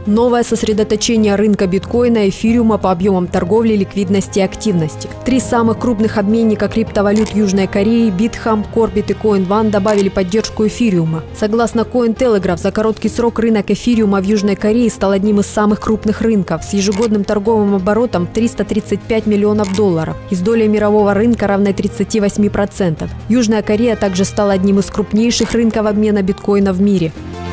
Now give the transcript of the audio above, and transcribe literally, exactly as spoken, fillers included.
Новое сосредоточение рынка биткоина и эфириума по объемам торговли, ликвидности и активности. Три самых крупных обменника криптовалют Южной Кореи – Bithumb, Corbit и CoinOne добавили поддержку эфириума. Согласно Cointelegraph, за короткий срок рынок эфириума в Южной Корее стал одним из самых крупных рынков с ежегодным торговым оборотом триста тридцать пять миллионов долларов и с долей мирового рынка равной тридцати восьми процентам. Южная Корея также стала одним из крупнейших рынков обмена биткоина в мире.